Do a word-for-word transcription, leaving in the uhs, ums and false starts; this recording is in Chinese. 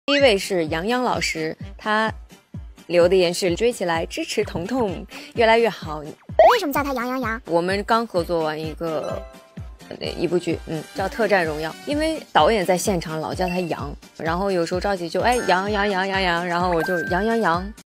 第一位是杨洋老师，他留的言是追起来支持彤彤越来越好。 为什么叫他杨洋洋？ 我们刚合作完一个一部剧，嗯，叫《特战荣耀》，因为导演在现场老叫他杨，然后有时候着急就哎杨杨杨杨杨，然后我就杨杨杨。